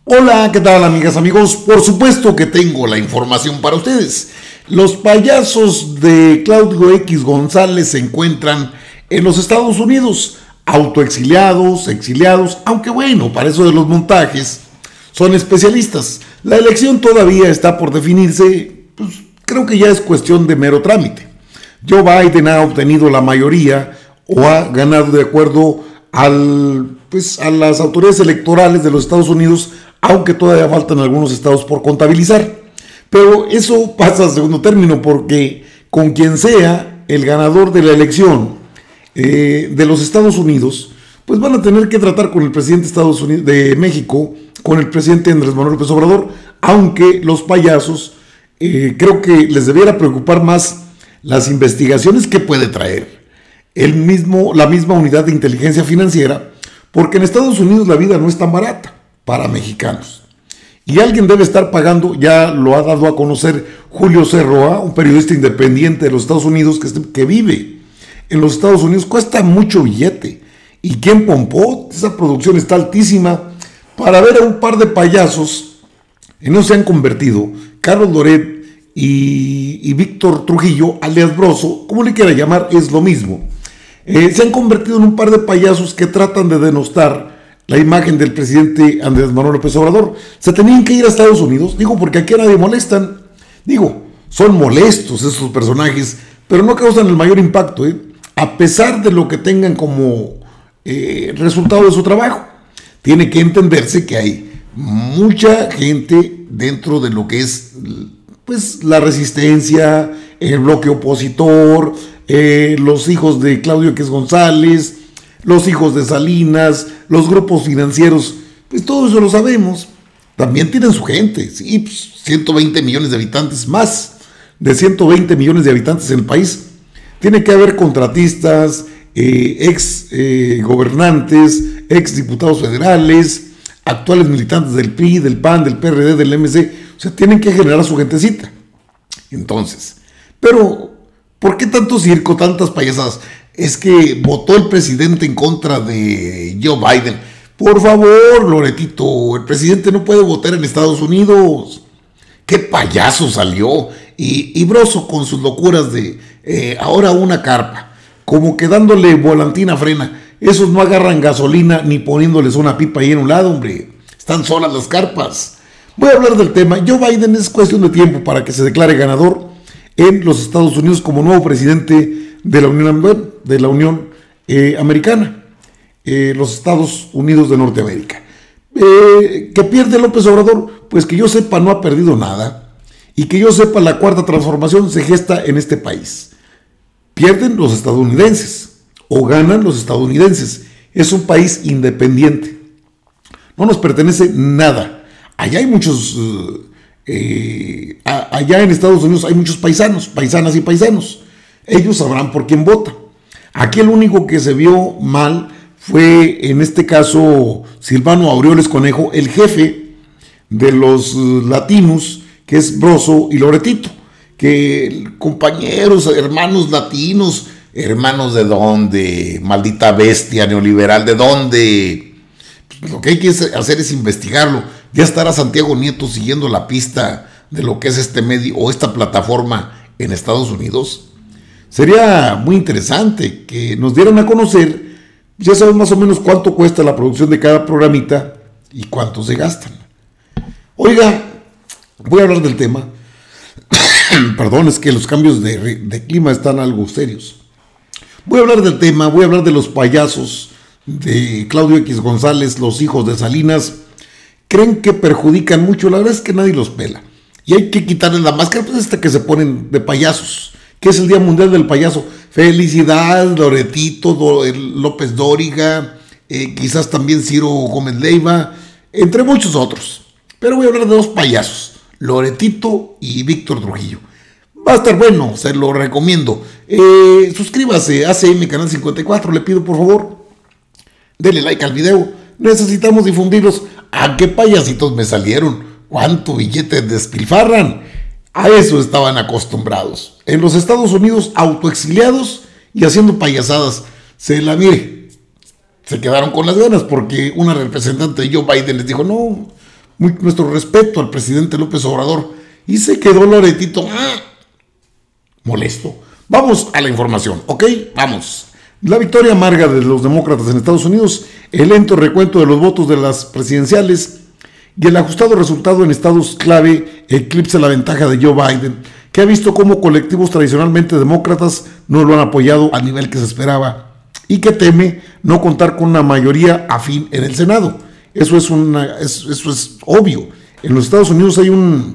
Hola, ¿qué tal amigas, amigos? Por supuesto que tengo la información para ustedes. Los payasos de Claudio X González se encuentran en los Estados Unidos, autoexiliados, exiliados, aunque bueno, para eso de los montajes, son especialistas. La elección todavía está por definirse, pues creo que ya es cuestión de mero trámite. Joe Biden ha obtenido la mayoría o ha ganado de acuerdo a las autoridades electorales de los Estados Unidos, aunque todavía faltan algunos estados por contabilizar. Pero eso pasa a segundo término, porque con quien sea el ganador de la elección de los Estados Unidos, pues van a tener que tratar con el presidente de Estados Unidos, de México, con el presidente Andrés Manuel López Obrador, aunque los payasos creo que les debiera preocupar más las investigaciones que puede traer la misma unidad de inteligencia financiera, porque en Estados Unidos la vida no es tan barata para mexicanos. Y alguien debe estar pagando, ya lo ha dado a conocer Julio Cerroa, un periodista independiente de los Estados Unidos que vive en los Estados Unidos. Cuesta mucho billete. ¿Y quién pompó? Esa producción está altísima para ver a un par de payasos en no se han convertido, Carlos Loret y Víctor Trujillo, alias Broso, como le quiera llamar, es lo mismo. Se han convertido en un par de payasos que tratan de denostar la imagen del presidente Andrés Manuel López Obrador. Se tenían que ir a Estados Unidos, digo, porque aquí a nadie molestan. Digo, son molestos esos personajes, pero no causan el mayor impacto, a pesar de lo que tengan como resultado de su trabajo. Tiene que entenderse que hay mucha gente dentro de lo que es pues la resistencia, el bloque opositor, los hijos de Claudio X González, los hijos de Salinas, los grupos financieros, pues todo eso lo sabemos. También tienen su gente, sí, pues 120 millones de habitantes, más de 120 millones de habitantes en el país. Tiene que haber contratistas, ex gobernantes, ex diputados federales, actuales militantes del PRI, del PAN, del PRD, del MC. O sea, tienen que generar su gentecita. Entonces, pero ¿por qué tanto circo, tantas payasadas? Es que votó el presidente en contra de Joe Biden. Por favor, Loretito, el presidente no puede votar en Estados Unidos. ¡Qué payaso salió! Y Broso con sus locuras de ahora una carpa, como que dándole volantina frena. Esos no agarran gasolina ni poniéndoles una pipa ahí en un lado, hombre. Están solas las carpas. Voy a hablar del tema. Joe Biden es cuestión de tiempo para que se declare ganador en los Estados Unidos como nuevo presidente de la Unión Americana, los Estados Unidos de Norteamérica. ¿Que pierde López Obrador? Pues que yo sepa no ha perdido nada, y que yo sepa la cuarta transformación se gesta en este país. Pierden los estadounidenses o ganan los estadounidenses. Es un país independiente, no nos pertenece nada. Allá hay muchos allá en Estados Unidos hay muchos paisanos, paisanas y paisanos. Ellos sabrán por quién vota. Aquí el único que se vio mal fue, en este caso, Silvano Aureoles Conejo, el jefe de los latinos, que es Broso y Loretito, que compañeros, hermanos latinos, hermanos de dónde, maldita bestia neoliberal, ¿de dónde? Lo que hay que hacer es investigarlo. Ya estará Santiago Nieto siguiendo la pista de lo que es este medio o esta plataforma en Estados Unidos. Sería muy interesante que nos dieran a conocer, ya saben más o menos cuánto cuesta la producción de cada programita y cuánto se gastan. Oiga, voy a hablar del tema. Perdón, es que los cambios de clima están algo serios. Voy a hablar del tema, voy a hablar de los payasos de Claudio X González, los hijos de Salinas. Creen que perjudican mucho, la verdad es que nadie los pela. Y hay que quitarles la máscara, pues hasta que se ponen de payasos, que es el Día Mundial del Payaso. Felicidades, Loretito, López Dóriga, quizás también Ciro Gómez Leiva, entre muchos otros. Pero voy a hablar de dos payasos, Loretito y Víctor Trujillo. Va a estar bueno, se lo recomiendo. Suscríbase a ACM Canal 54, le pido por favor. Denle like al video, necesitamos difundirlos. ¿A qué payasitos me salieron? ¿Cuánto billete despilfarran? A eso estaban acostumbrados. En los Estados Unidos, autoexiliados y haciendo payasadas. Se quedaron con las ganas porque una representante de Joe Biden les dijo, no, nuestro respeto al presidente López Obrador. Y se quedó Loretito molesto. Vamos a la información, ¿ok? Vamos. La victoria amarga de los demócratas en Estados Unidos, el lento recuento de los votos de las presidenciales y el ajustado resultado en estados clave eclipsa la ventaja de Joe Biden, que ha visto cómo colectivos tradicionalmente demócratas no lo han apoyado al nivel que se esperaba y que teme no contar con una mayoría afín en el Senado. Eso es obvio. En los Estados Unidos hay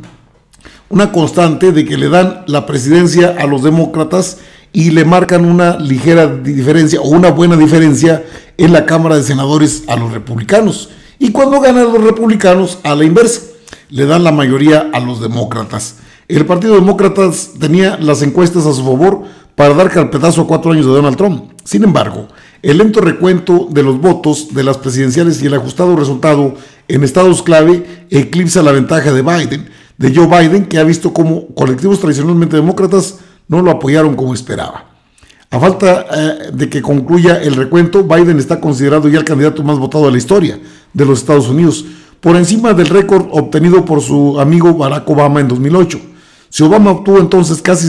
una constante de que le dan la presidencia a los demócratas y le marcan una ligera diferencia o una buena diferencia en la Cámara de Senadores a los republicanos. Y cuando ganan los republicanos, a la inversa, le dan la mayoría a los demócratas. El Partido Demócrata tenía las encuestas a su favor para dar carpetazo a 4 años de Donald Trump. Sin embargo, el lento recuento de los votos de las presidenciales y el ajustado resultado en estados clave eclipsa la ventaja de Joe Biden, que ha visto cómo colectivos tradicionalmente demócratas no lo apoyaron como esperaba. A falta de que concluya el recuento, Biden está considerado ya el candidato más votado de la historia de los Estados Unidos, por encima del récord obtenido por su amigo Barack Obama en 2008. Si Obama obtuvo entonces casi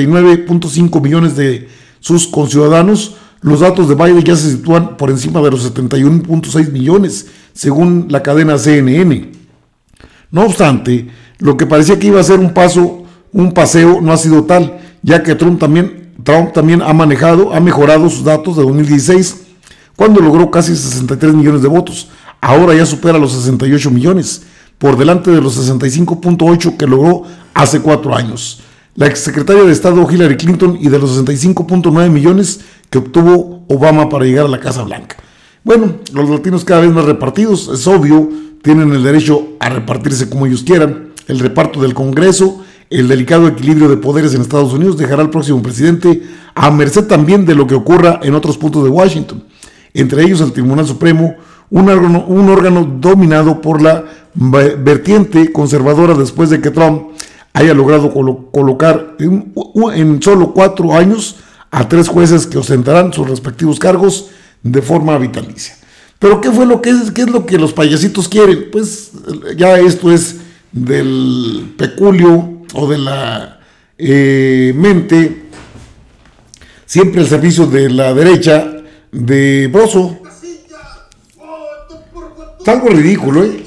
69.5 millones de sus conciudadanos, los datos de Biden ya se sitúan por encima de los 71.6 millones, según la cadena CNN. No obstante, lo que parecía que iba a ser un paseo no ha sido tal, ya que Trump también ha mejorado sus datos de 2016, cuando logró casi 63 millones de votos. Ahora ya supera los 68 millones, por delante de los 65.8 que logró hace 4 años. La exsecretaria de Estado Hillary Clinton y de los 65.9 millones que obtuvo Obama para llegar a la Casa Blanca. Bueno, los latinos cada vez más repartidos, es obvio, tienen el derecho a repartirse como ellos quieran. El reparto del Congreso, el delicado equilibrio de poderes en Estados Unidos dejará al próximo presidente a merced también de lo que ocurra en otros puntos de Washington, entre ellos el Tribunal Supremo, un órgano dominado por la vertiente conservadora después de que Trump haya logrado colocar en solo 4 años a 3 jueces que ostentarán sus respectivos cargos de forma vitalicia. Pero ¿qué es lo que los payasitos quieren? Pues ya esto es del peculio o de la mente siempre al servicio de la derecha de Broso. Es algo ridículo, ¿eh?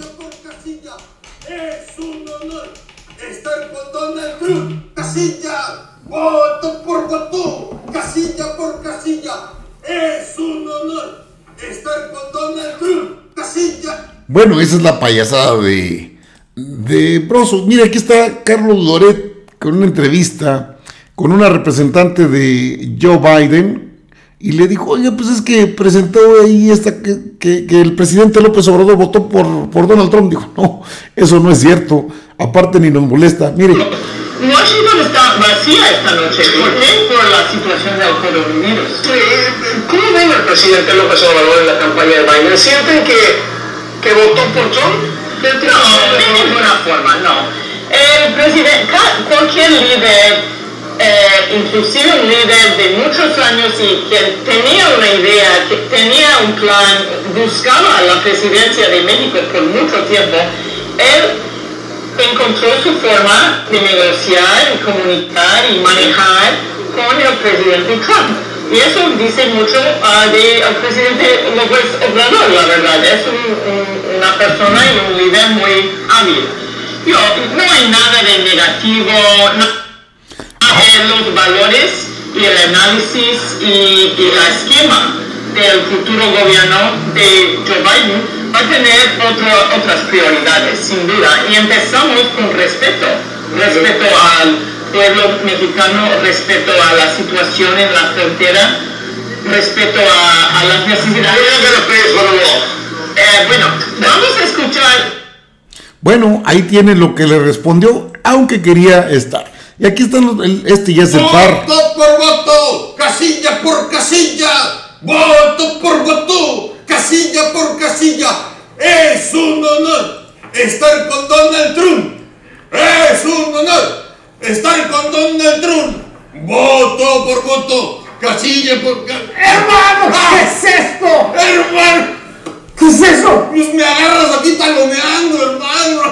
Es un honor estar con Donald Trump. Casilla, voto por voto, casilla por casilla. Es un honor estar con Donald Trump. Casilla. Bueno, esa es la payasada de Broso. Mira, aquí está Carlos Loret con una entrevista con una representante de Joe Biden y le dijo, oye, pues es que presentó ahí que el presidente López Obrador votó por Donald Trump. Dijo, no, eso no es cierto, aparte ni nos molesta. Mire. Washington está vacía esta noche. ¿Por qué? Por la situación del coronavirus. ¿Cómo ven al presidente López Obrador en la campaña de Biden? ¿Sienten que votó por Trump? No, de ninguna forma, no. El presidente, cualquier líder, inclusive un líder de muchos años y que tenía una idea, que tenía un plan, buscaba la presidencia de México por mucho tiempo, él encontró su forma de negociar, y comunicar y manejar con el presidente Trump. Y eso dice mucho del presidente López Obrador, la verdad. Es una persona y un líder muy hábil. No hay nada de negativo. Los valores y el análisis y el esquema del futuro gobierno de Joe Biden va a tener otras prioridades, sin duda. Y empezamos con respeto al pueblo mexicano, respeto a la situación en la frontera, respeto a las necesidades. Bueno, vamos a escuchar. Bueno, ahí tiene lo que le respondió, aunque quería estar. Y aquí están este ya es el par. Voto por voto, casilla por casilla. Voto por voto, casilla por casilla. Es un honor estar con Donald Trump. Es un honor estar con Donald Trump. Voto por voto, casilla por casilla. ¡Hermano! ¿Qué es esto? ¡Hermano! ¿Qué es eso? Pues me agarras aquí taloneando, hermano.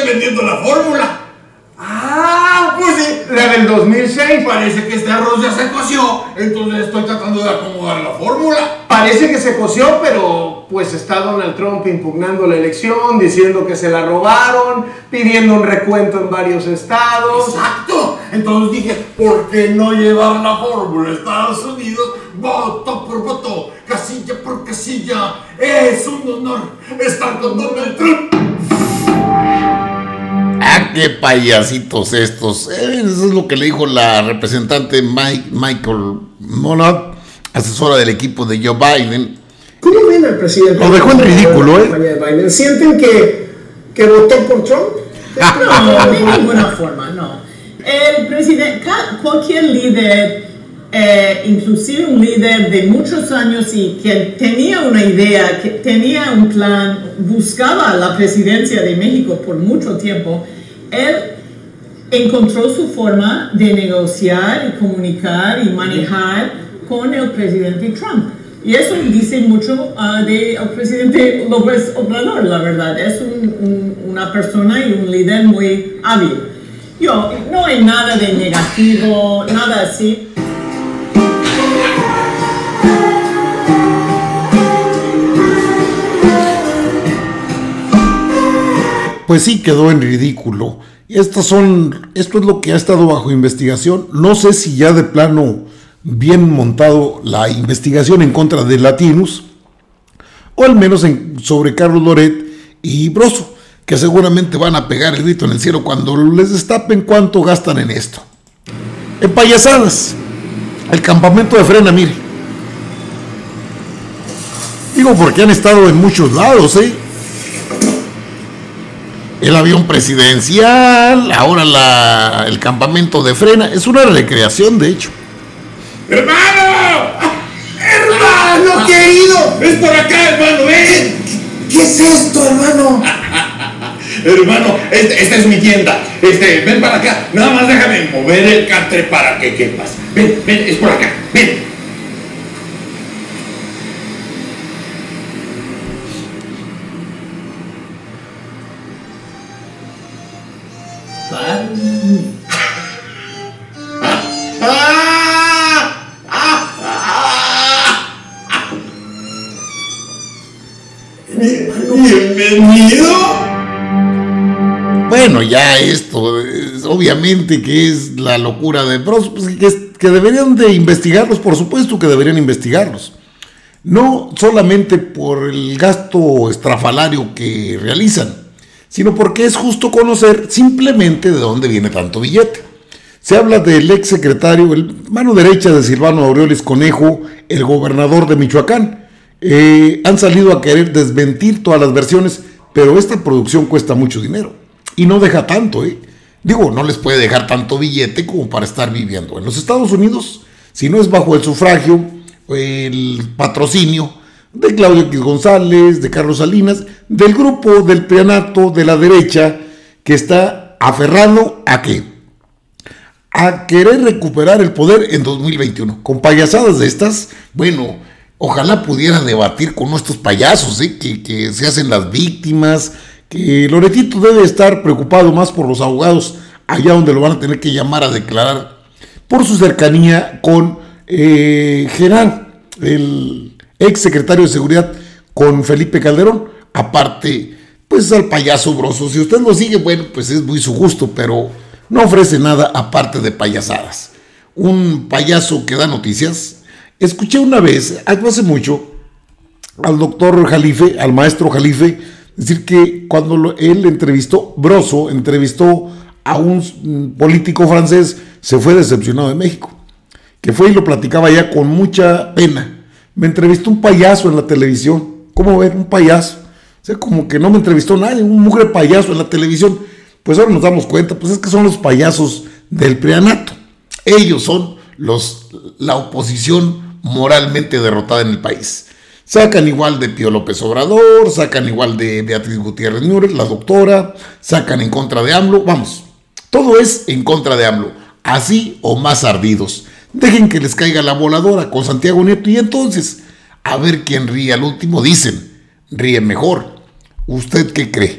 siguen vendiendo la fórmula. Ah, Pues sí, la del 2006. parece que este arroz ya se coció, entonces estoy tratando de acomodar la fórmula. Parece que se coció, pero pues está Donald Trump impugnando la elección, diciendo que se la robaron, pidiendo un recuento en varios estados. Exacto. Entonces dije, ¿por qué no llevar la fórmula a Estados Unidos voto por voto, casilla por casilla? Es un honor estar con Donald Trump. Ah, qué payasitos estos. Eso es lo que le dijo la representante Michael Monod, asesora del equipo de Joe Biden. ¿Cómo ven al presidente? Lo dejó en ridículo, de Biden? ¿Sienten que votó por Trump? No, de ninguna forma, no. El presidente, cualquier líder, inclusive un líder de muchos años y que tenía una idea, que tenía un plan, buscaba la presidencia de México por mucho tiempo, él encontró su forma de negociar y comunicar y manejar con el presidente Trump. Y eso dice mucho del presidente López Obrador, la verdad. Es una persona y un líder muy hábil. No hay nada de negativo, nada así. Pues sí, quedó en ridículo. Esto es lo que ha estado bajo investigación. No sé si ya de plano bien montado la investigación en contra de Latinos, o al menos sobre Carlos Loret y Broso, que seguramente van a pegar el grito en el cielo cuando les destapen cuánto gastan en esto. En payasadas, el campamento de Frena, mire. Digo porque han estado en muchos lados, El avión presidencial, ahora el campamento de Frena, es una recreación de hecho. ¡Hermano! ¡Hermano querido! ¡Es por acá, hermano! ¡Ven! ¿Qué es esto, hermano? Hermano, esta es mi tienda. Ven para acá. Nada más déjame mover el catre para que quepas. Ven, es por acá. Ven. Bienvenido. Bueno, ya esto, obviamente que es la locura de Broso, pues que deberían de investigarlos, por supuesto que deberían investigarlos. No solamente por el gasto estrafalario que realizan, sino porque es justo conocer simplemente de dónde viene tanto billete. Se habla del ex secretario, el mano derecha de Silvano Aureoles Conejo, el gobernador de Michoacán. Han salido a querer desmentir todas las versiones, pero esta producción cuesta mucho dinero y no deja tanto, Digo, no les puede dejar tanto billete como para estar viviendo. En los Estados Unidos, si no es bajo el sufragio, el patrocinio de Claudio X González, de Carlos Salinas, del grupo del prianato de la derecha que está aferrado ¿a qué? A querer recuperar el poder en 2021. Con payasadas de estas, bueno, ojalá pudiera debatir con nuestros payasos, que se hacen las víctimas, que Loretito debe estar preocupado más por los abogados allá donde lo van a tener que llamar a declarar por su cercanía con Gerán, el ex secretario de Seguridad, con Felipe Calderón. Aparte, pues al payaso Broso, si usted lo sigue, bueno, pues es muy su gusto, pero no ofrece nada aparte de payasadas. Un payaso que da noticias. Escuché una vez, hace mucho, al doctor Jalife, al maestro Jalife, decir que cuando él entrevistó, Broso entrevistó a un político francés, se fue decepcionado de México, que fue y lo platicaba ya con mucha pena. Me entrevistó un payaso en la televisión. ¿Cómo ver? Un payaso. O sea, como que no me entrevistó nadie, un mugre payaso en la televisión. Pues ahora nos damos cuenta, pues es que son los payasos del prianato. Ellos son la oposición moralmente derrotada en el país. Sacan igual de Pío López Obrador, sacan igual de Beatriz Gutiérrez Müller, la doctora, sacan en contra de AMLO, vamos, todo es en contra de AMLO, así o más ardidos. Dejen que les caiga la voladora con Santiago Nieto y entonces, a ver quién ríe al último. Dicen, ríe mejor. ¿Usted qué cree?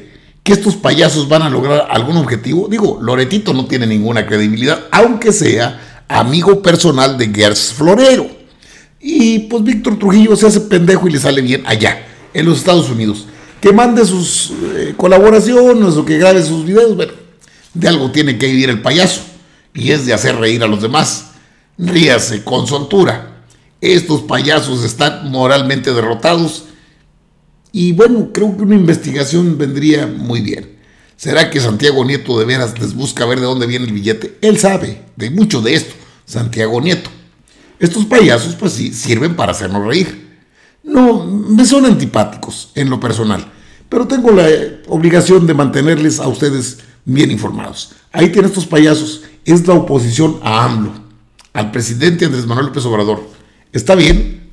que estos payasos van a lograr algún objetivo. Digo, Loretito no tiene ninguna credibilidad, aunque sea amigo personal de Gers Florero. Y pues Víctor Trujillo se hace pendejo y le sale bien allá, en los Estados Unidos. Que mande sus colaboraciones o que grabe sus videos. Bueno, de algo tiene que vivir el payaso, y es de hacer reír a los demás. Ríase con soltura. Estos payasos están moralmente derrotados. Y bueno, creo que una investigación vendría muy bien. ¿Será que Santiago Nieto de veras les busca ver de dónde viene el billete? Él sabe de mucho de esto, Santiago Nieto. Estos payasos pues sí sirven para hacernos reír. No, me son antipáticos en lo personal, pero tengo la obligación de mantenerles a ustedes bien informados. Ahí tienen estos payasos. Es la oposición a AMLO, al presidente Andrés Manuel López Obrador. ¿Está bien?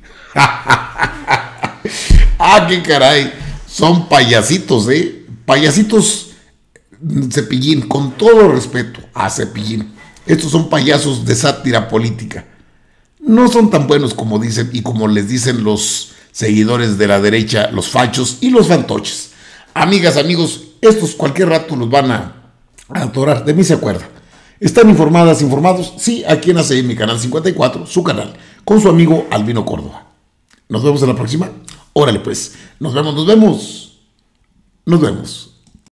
Ah, qué caray. Son payasitos, payasitos Cepillín, con todo respeto a Cepillín. Estos son payasos de sátira política. No son tan buenos como dicen y como les dicen los seguidores de la derecha, los fachos y los fantoches. Amigas, amigos, estos cualquier rato los van a adorar. De mí se acuerda. ¿Están informadas, informados? Sí, aquí en ACM Canal 54, su canal, con su amigo Albino Córdoba. Nos vemos en la próxima. Órale pues, nos vemos.